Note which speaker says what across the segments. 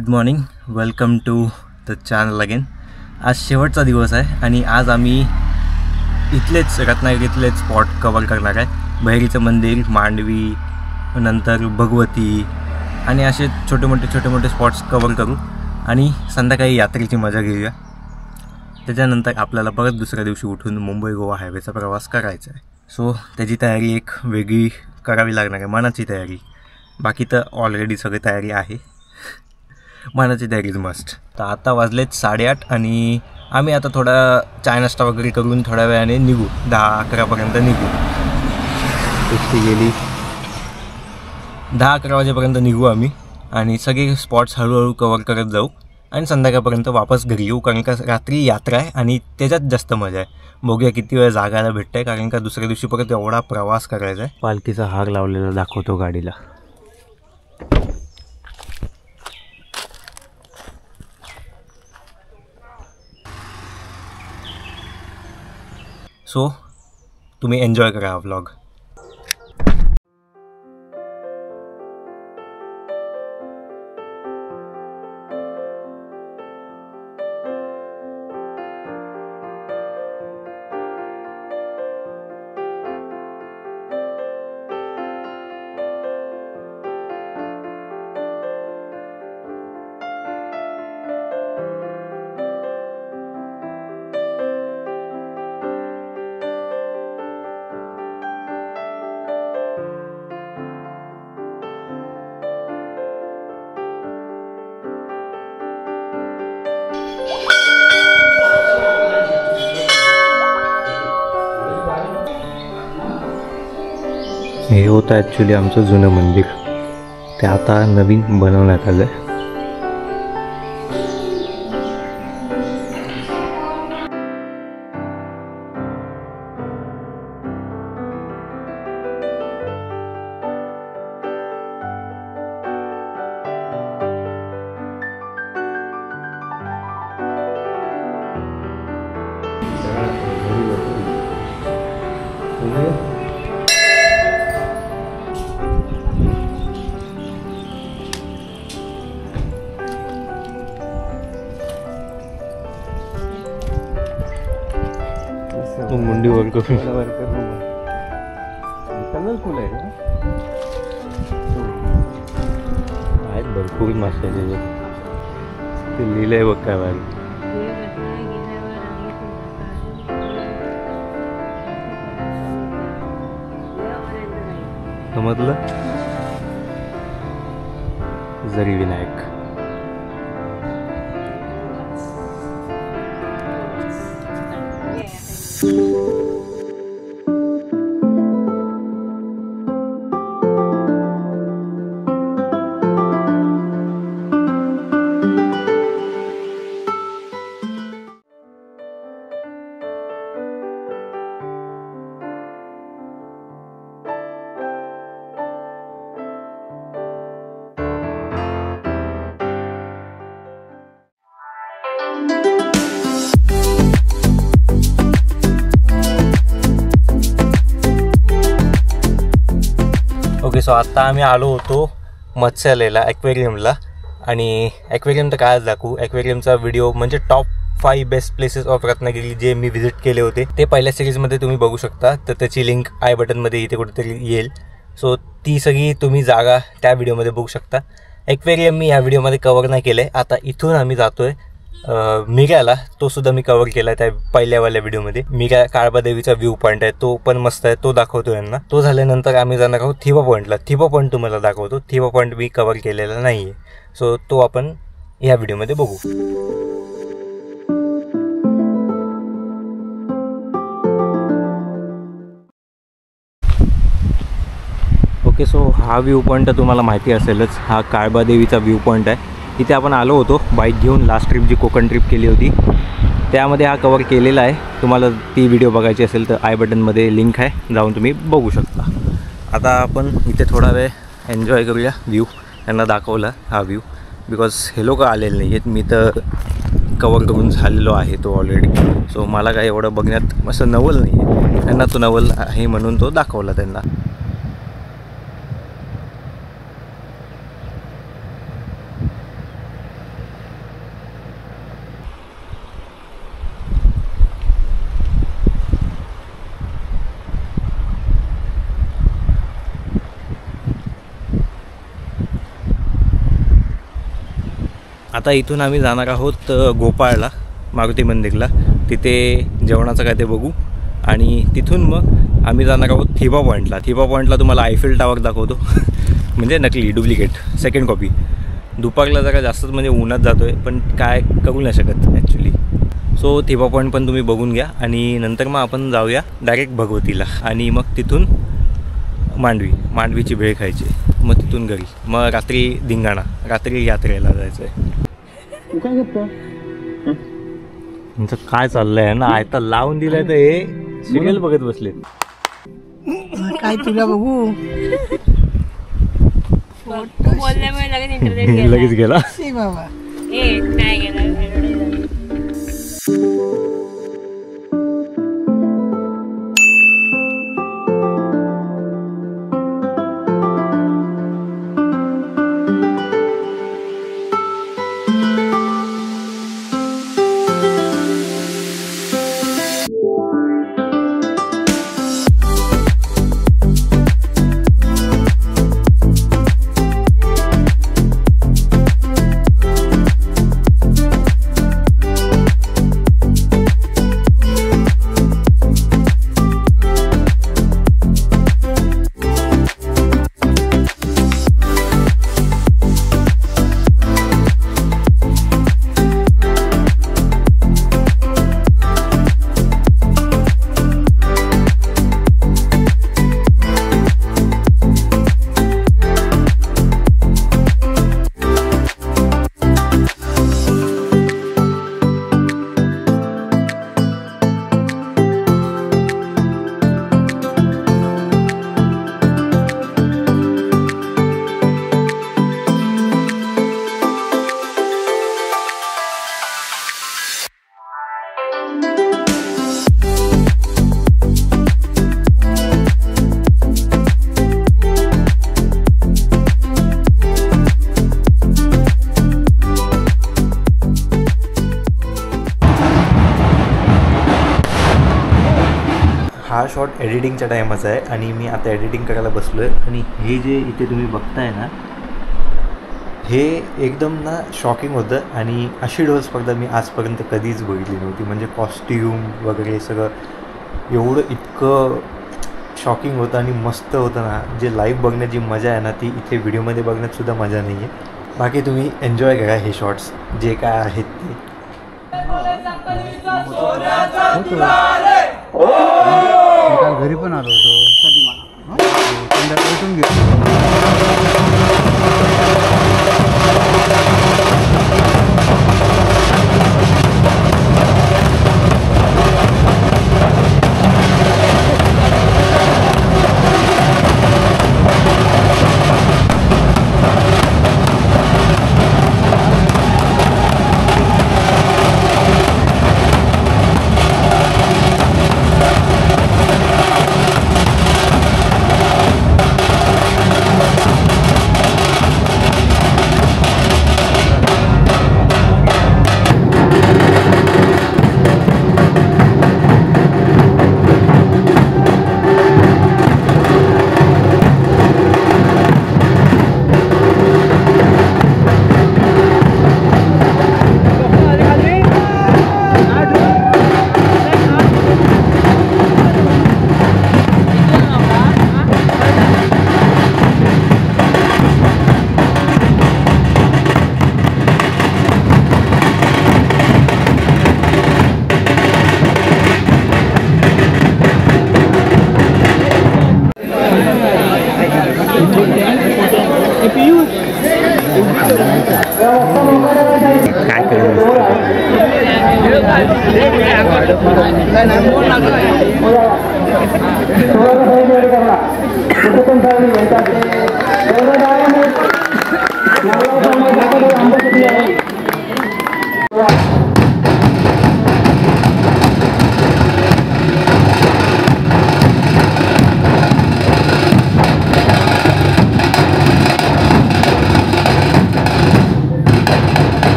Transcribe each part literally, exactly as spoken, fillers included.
Speaker 1: Good morning, welcome to the channel again. आज शेवटचा दिवस आहे आणि आज आम्ही इथलेच रत्नागिरीतलेच स्पॉट कवर करणार आहे। बहिरीचं मंदिर, मांडवी, नंतर भगवती आणि असे छोटे मोठे छोटे मोठे स्पॉट्स कवर करू आणि संध्याकाळी यात्रेची मजा घेऊया। त्याच्यानंतर आपल्याला परत दुसऱ्या दिवशी उठून मुंबई गोवा हायवेचा प्रवास करायचा आहे। सो त्याची तयारी एक वेगळी करावी लागणार आहे, मनाची तयारी। बाकी तर ऑलरेडी सगळी तयारी आहे, मनाची तयारी इज मस्ट। तर आता वाजलेत साडेआठ आणि आम्ही आता थोडा चाय नाश्ता वगैरे करून थोड्या वेळाने निघू, दहा अकरापर्यंत निघू। इतकी गेली दहा अकरा वाजेपर्यंत निघू आम्ही आणि सगळे स्पॉट्स हळूहळू कवर करत जाऊ आणि संध्याकाळपर्यंत वापस घरी येऊ, कारण का रात्री यात्रा आहे आणि त्याच्यात जास्त मजा आहे। बघूया किती वेळ जागायला भेटतं आहे, कारण का दुसऱ्या दिवशी परत एवढा प्रवास करायचा आहे। पालखीचा हार लावलेला दाखवतो गाडीला। सो तुम्ही एन्जॉय करा हा व्लॉग। हे होतं ॲक्च्युली आमचं जुनं मंदिर, ते आता नवीन बनवण्यात आलं आहे। मुंडी वर करून फुल आहे आहेत भरपूर मासे ते लिहिलं आहे बघ काय बाहेर। समजलं? जरी विनायक। ओके, सो आत्ता आम्ही आलो होतो मत्स्यालयाला, ॲक्वेरियमला। आणि ॲक्वेरियम तर काय दाखवू, ॲक्वेरियमचा व्हिडिओ म्हणजे top five best places of Ratnagiri जे मी व्हिजिट केले होते ते पहिल्या सिरीजमध्ये तुम्ही बघू शकता, तर त्याची लिंक आय बटनमध्ये इथे कुठेतरी येईल। सो ती सगळी तुम्ही जागा त्या व्हिडिओमध्ये बघू शकता। ॲक्वेरियम मी या व्हिडिओमध्ये कवर नाही केलं आहे। आता इथून आम्ही जातो आहे मिऱ्याला, तो सुद्धा मी कवर केला त्या पहिल्यावाल्या व्हिडिओमध्ये। मिऱ्या काळबादेवीचा व्ह्यू पॉईंट आहे, तो पण मस्त आहे, तो दाखवतो यांना। तो झाल्यानंतर आम्ही जाणार आहोत थिबा पॉईंटला। थिबा पॉईंट तुम्हाला दाखवतो, थिबा पॉईंट मी कवर केलेला नाही आहे, सो तो आपण ह्या व्हिडिओमध्ये बघू। ओके, सो हा व्ह्यू पॉईंट तुम्हाला माहिती असेलच, हा काळबादेवीचा व्ह्यू पॉईंट आहे। इथे आपण आलो होतो बाईक घेऊन, लास्ट ट्रिप जी कोकण ट्रिप केली होती त्यामध्ये हा कवर केलेला आहे। तुम्हाला ती व्हिडिओ बघायची असेल तर आय बटनमध्ये लिंक आहे, जाऊन तुम्ही बघू शकता। आता आपण इथे थोडा वेळ एन्जॉय करूया व्ह्यू। त्यांना दाखवला हा व्ह्यू, बिकॉज हे लोक आलेले नाही आहेत, मी तर कवर करून झालेलो आहे तो ऑलरेडी। सो मला काय एवढं बघण्यात असं नवल नाही आहे, त्यांना तो नवल आहे म्हणून तो दाखवला त्यांना। आता इथून आम्ही जाणार आहोत गोपाळला, मारुती मंदिरला. तिथे जेवणाचं काय ते बघू आणि तिथून मग आम्ही जाणार आहोत थिबा पॉईंटला. थिबा पॉईंटला तुम्हाला आयफेल टावर दाखवतो म्हणजे नकली डुप्लिकेट सेकंड कॉपी. दुपारला जरा जास्तच म्हणजे उन्हात जातो आहे, पण काय करू नाही शकत ॲक्च्युली. सो थिबा पॉईंट पण तुम्ही बघून घ्या आणि नंतर मग आपण जाऊया डायरेक्ट भगवतीला आणि मग तिथून मांडवी मांडवीची भेळ खायची, मग तिथून घरी, मग रात्री धिंगाणा, रात्री यात्रेला जायचं आहे. काय करता तुमचं काय चाललंय ना? आता लावून दिलंय तर हे सिरियल बघत बसले.
Speaker 2: काय तुला बघू
Speaker 1: लगेच गेला
Speaker 2: बाबा.
Speaker 1: हा शॉट एडिटिंगच्या टायमाचा आहे आणि मी आता एडिटिंग करायला बसलो आहे. आणि हे जे इथे तुम्ही बघताय ना, हे एकदम ना शॉकिंग होतं आणि अशी ढोल स्पर्धा मी आजपर्यंत कधीच बघितली नव्हती. म्हणजे कॉस्ट्यूम वगैरे सगळं एवढं इतकं शॉकिंग होतं आणि मस्त होतं ना. जे लाईव्ह बघण्याची मजा आहे ना, ती इथे व्हिडिओमध्ये बघण्यातसुद्धा मजा नाही आहे. बाकी तुम्ही एन्जॉय करा हे शॉट्स जे काय आहेत ते.
Speaker 2: काल घरी पण आलो होतो, भेटून घेतो.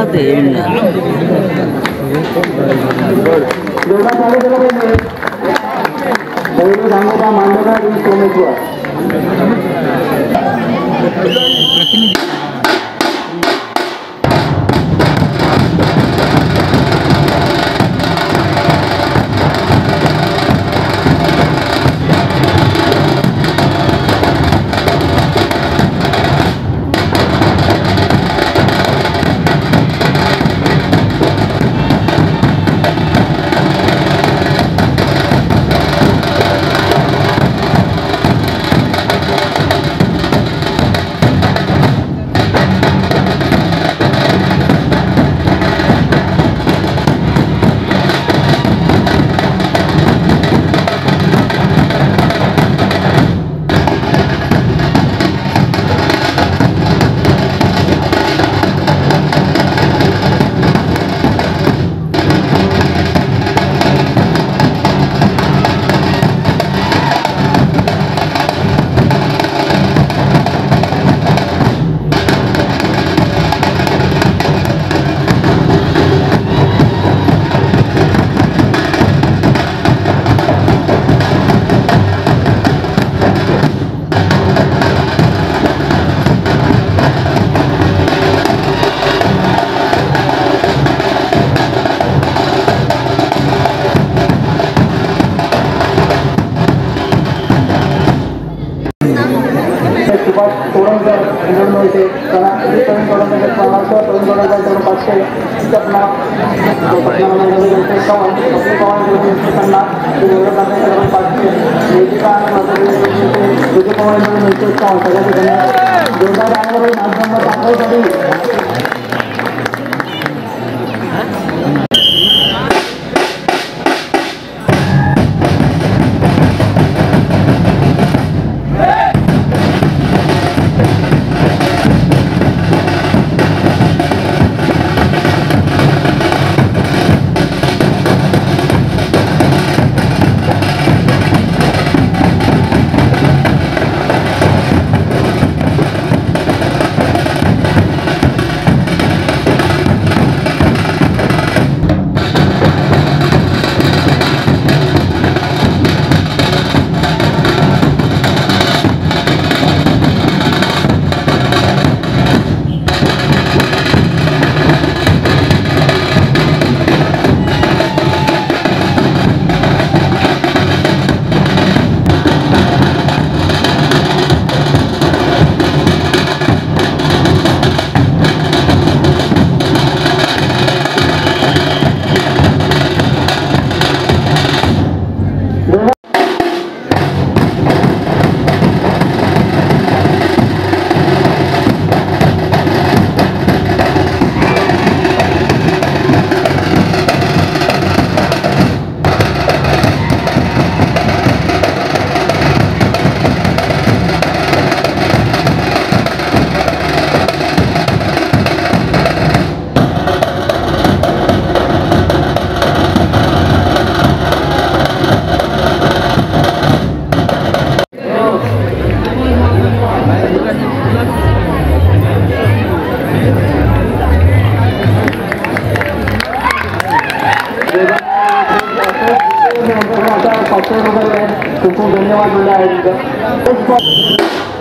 Speaker 3: पाचशे रुपये खूप खूप धन्यवाद दिले आहेत.